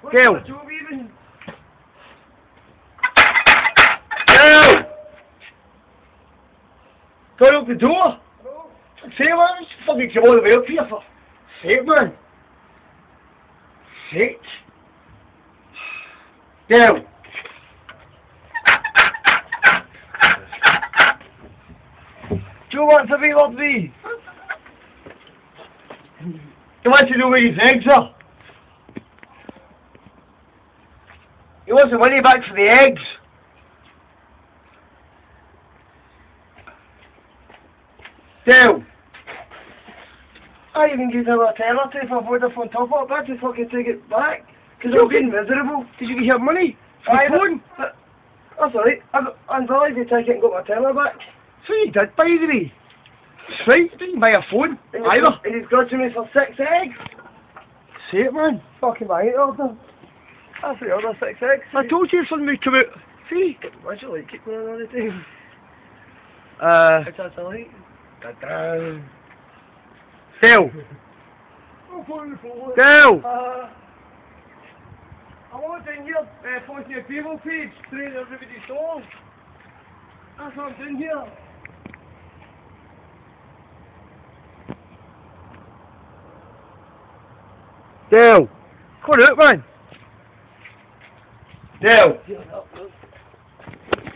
Gail! What's my job even? Gail! Turn up the door! No. Say man, just fucking come all the way up here for sake, man. Sake. Gail! Do you want to be like me? You want to know where his eggs are? He wants the money back for the eggs. Dale! I even gave him a tenner to if I Vodafone top up, I had to fucking take it back. Because I'm being miserable. Did you get your money? I For the phone? That's alright. I'm valid to take it and got my tenner back. So you did, by the way. That's right, you didn't buy a phone, either. And he's grudging me for 6 eggs. Say it, man. Fucking my order. That's the order, 6 eggs. I told you if something would come out. See? Why do you like it going on all the time? It's just a light. Dale! I'm putting the phone. Dale! I want in here posting a people page through everybody's songs. That's what I'm doing here. Dale! Come on out, man! Dale!